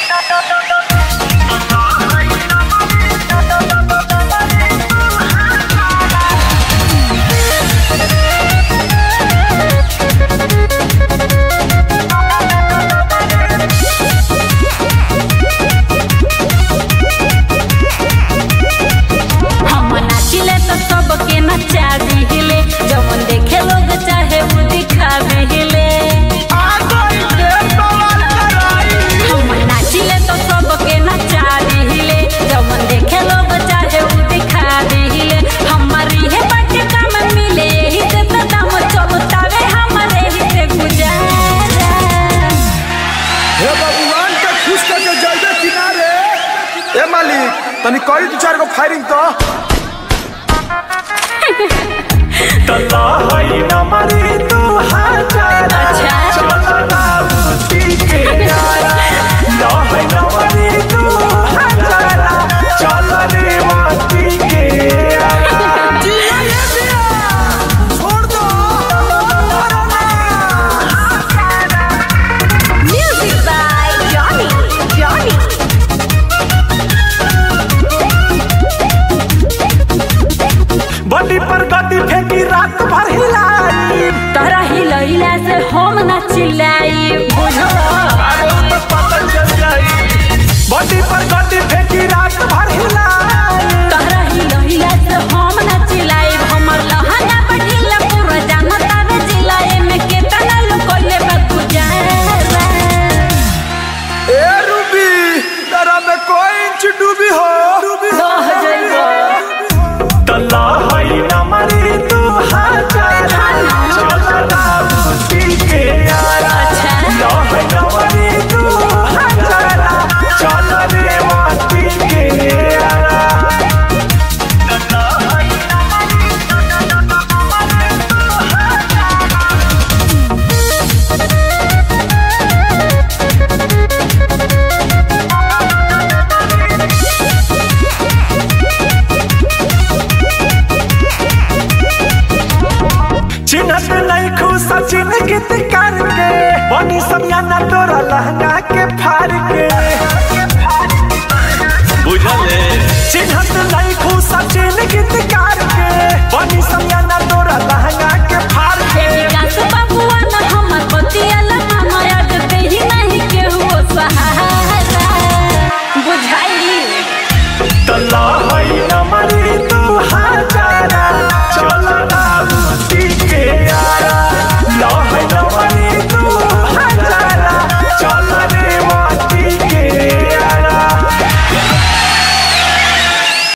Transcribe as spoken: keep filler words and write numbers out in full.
तनी करी दो चार गो फायरिंग तो तला हई न मरी तू हजार चलना बुद्धि के यारा ना हई न मरी तू हजार चल रे बुद्धि के यारा जिया ये जिया छोड़ दो म्यूजिक बाय जॉनी जॉनी बड़ी पर गड्डी फेंकी रात भर हिलाई तोरा हिलैला से हम ना चिल्लाई बुझो पता चल जाई बड़ी पर गड्डी फेंकी रात भर हिलाई तोरा हिलैला से हम ना चिल्लाई हमर लहंगा बढ़िला पूरा जानता रे जिलाए में केतना लोग कोले बात बुझाला ए रूबी तेरा में कोई इंच डूबी हो